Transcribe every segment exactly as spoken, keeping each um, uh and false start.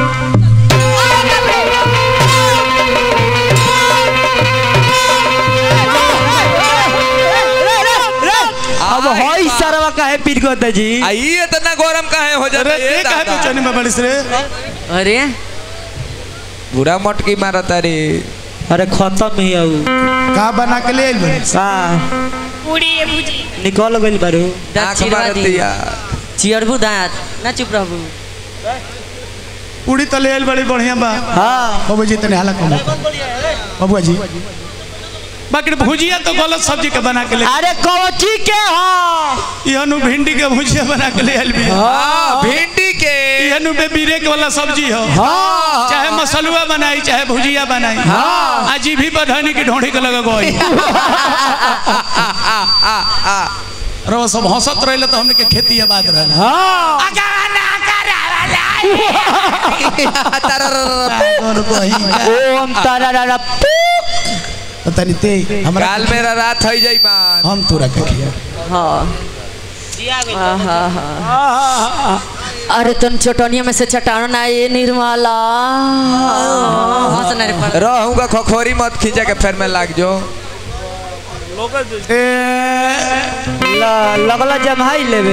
अब होई सरवा काहे पीट गोता जी आई इतना गरम काहे हो जाता है काहे पूछने में बड़ी रे अरे बुरा मटकी मारता रे अरे खत्म ही आऊ का बना के ले आइल का पूरी भुजी निकल गइल बारू आंख मारती यार चियरबू दांत ना चुप रहबू पूरी तो ले आइल बड़ी बढ़िया बा हां बाबू जी तने हाला कम बाबू जी बाकी भुजिया तो गलत सब्जी के बना के ले अरे कौची के हो यहनु भिंडी के भुजिया बना के ले आइल भी हां भिंडी के यहनु बे बीरे के वाला सब्जी हो हां चाहे मसलुआ बनाई चाहे भुजिया बनाई हां आजी भी बढ़ानी की ढोंढी के लगा गई रो सब हंसत रहले तो हमने के खेती आबाद रहल हां ओम तारारा तनी ते हमरा काल मेरा रात हो जाई मान हम तोरा के खिया हां हां हां अरे तुम चटनिया में से चटाना ना ये निर्मला हंसना रे रहूंगा खोखोरी मत खींचा के फिर में लाग जो ला लगला जमाई लेबे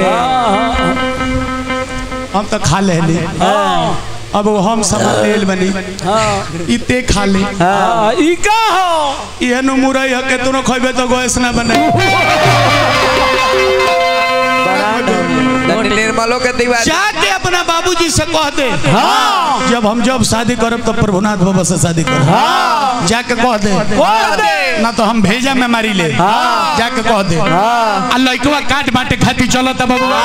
हम तो खा ले ले अब हम सब तेल बनी इते खा ले ई का हो एहनु मुरई ह के तोनो खइबे तो गैस ना बने निर्मलो के दीवार जाके अपना बाबूजी से कह दे हां जब हम जब शादी करब तो प्रभुनाथ बाबा से शादी कर हां जाके कह दे कह दे ना तो हम भेजा में मारी ले हां जाके कह दे हां आ लइकवा काट बाटे खाती चलत बाबूआ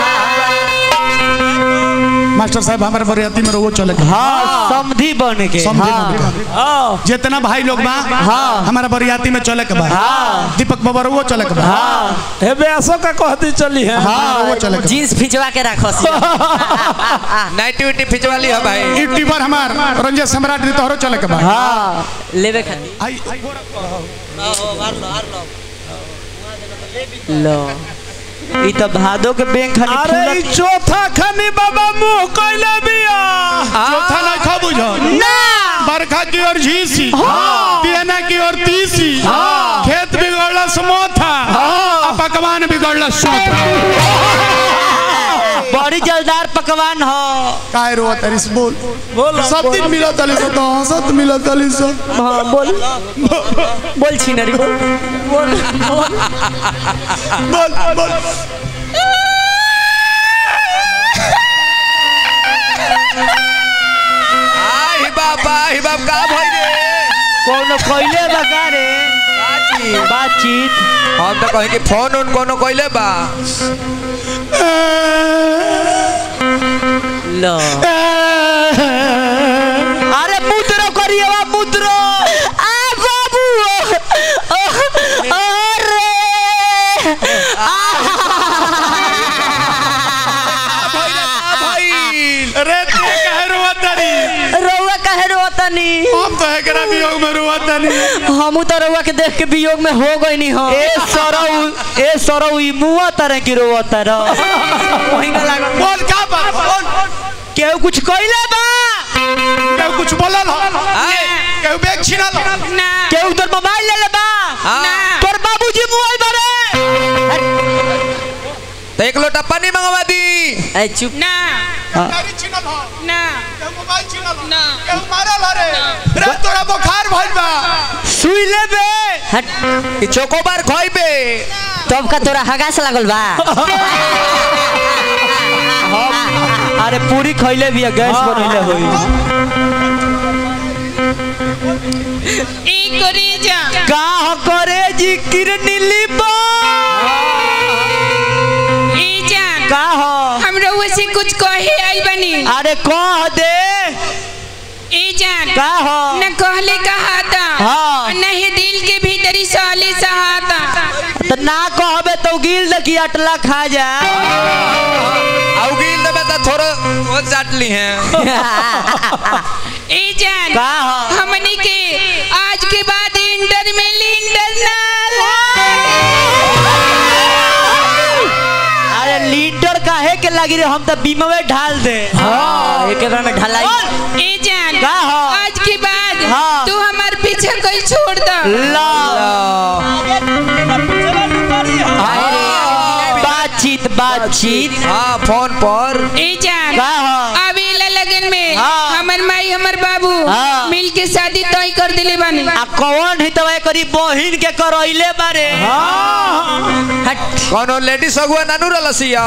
मास्टर साहब हमारे बरियाती में रोज चले हां समधी बन के हां जितना भाई लोग बा हां हमारा बरियाती में चले के बा हां दीपक बाबा रोज चले के बा हां हे बेसो का कहती चली है हां वो चले के जींस खिंचवा के रखो नाइटी उटी खिंचवा ली है भाई यूट्यूबर हमार रंजन सम्राट ने तोहरो चले के बा हां लेवे खाती आई मार लो मार लो लो ई त भादो के बैंक खाली अरे ई चौथा खनी बाबा मुंह कइले बिया चौथा नहीं खा बुझो ना बरखा की ओर झीसी हां बियाना की ओर तीसी हां खेत बिगड़ला समोथा हां पकवान बिगड़ला सोथा बड़ी जलदार पकवान हो काय रो तरिस बोल बोल सब दिन मिला तली तो हंसत मिला तली सो हां बोल बोल छिनरी बोल बोल बोल बोल आई बाबा ही बाप का भाई रे कोनो कइले बगा रे बातचीत बातचीत हम तो कहे कि फोन उन कोनो कइले बा लो अरे मुद्रो करिए वा मुद्रो आ बाबू अरे अरे तू कहे रोवतनी रउआ कहे रोवतनी हम तो एकरा वियोग में रोवतनी हमू तो रउआ के देख के वियोग में हो गई नहीं हो ए सरौ ए सरौ ई मुआ तरह की रोवतर वही ना लागल बोल का बात बोल केहू कुछ कइले बा केहू कुछ बोलल हो केहू बैग छिनल ना केहू तोर मोबाइल ले ले बा ना तोर बाबूजी मोबाइल बारे तो एक लोटा पानी मंगवा दी ए चुप ना गाड़ी छिनल हो ना केहू मोबाइल छिनल हो ना केहू मारल रे रे तोरा बुखार भइल बा सुई लेबे हट कि चोकोबार खइबे तब का तोरा हगास लागल बा अरे पूरी खइले बिया गैस बनइले होई ई करे जा का करे जी किरनी लिबा ई जान का हो हमरा वैसे कुछ कहे आई बनी अरे कह दे ई जान का हो न कहले कहा था हाँ। नहीं दिल के भीतरी साले सहाता तो ना कहबे तो गिल द की अटला खा जा आउ गिल देबे त थोड़ा वो चाट ली हैं ए जान का हो हमनी के आज के बाद इंटर में लिंटर ना अरे लीडर काहे के लागी रे हम तो बीमा में ढाल दे हाँ एक में ढलाई ए जान का हो आज के बाद हाँ। तू हमार पीछे कोई छोड़ दो ला बातचीत बातचीत हाँ फोन पर ए जान का हो अभी लगन में हाँ। हमर माई हमर बाबू हाँ। मिल के शादी तय कर दिले बानी आ कौन है तब करी बहिन के करइले बारे हट कोनो लेडी सगुआ नानू रलसिया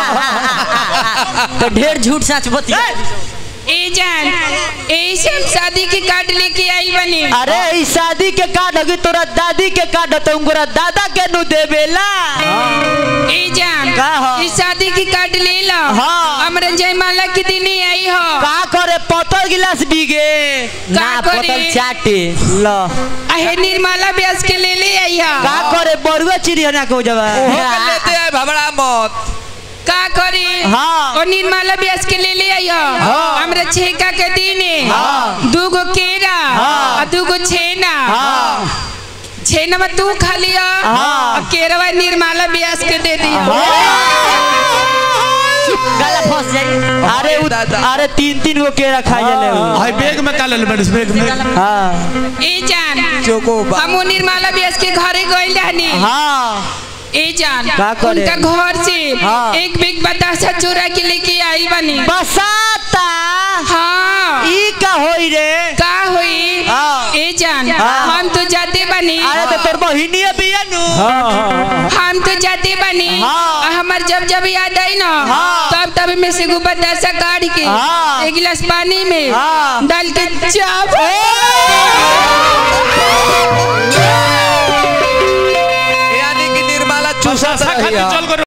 तो ढेर झूठ सच बतिया ए जान ए सब शादी के कार्ड लेके आई बनी अरे इस शादी के कार्ड होगी तोरा दादी के कार्ड तो उनका दादा के नु देवेला ए जान का हो? इस शादी की कार्ड ले लो हाँ। हमरा जयमाला के दिन ही आई हो का करे पतल गिलास बीगे का ना करे? पतल चाटे लो आहे निर्मला ब्यास के ले ले आई हो का करे बरुआ चिड़िया को जवा ओहो के लेते आए भबड़ा मत का करे हाँ। और निर्मला ब्यास के ले ले आई हो हाँ। हमरा छेका के दिन है हाँ। दू गो केरा हाँ। और दू गो छेना हाँ छेना में तू खा लिया हाँ। और केरवा निर्मला ब्यास के दे दिया गला फंस जाई अरे उ- दादा। अरे तीन तीन गो केरा खा जाले उ। हाय बैग में काले बड़े बैग में हाँ ए जान चोको बा हम निर्मला ब्यास के घरे गइल रहनी हाँ ए जान का करे? उनका घर से हाँ। एक बिग बतासा चोरा के लेके आई बनी बसाता हाँ ई का होई रे का हुई हाँ। ए जान हाँ। हम तो जाते बनी अरे तो तोर बहिनी बिया नु हम तो जाते बनी हाँ। और हमार जब जब याद आई ना हाँ। तब तब में से गो बतासा काट के हाँ। एक गिलास पानी में हाँ। डाल के चाप यानी कि निर्मला चूसा खातिर चल कर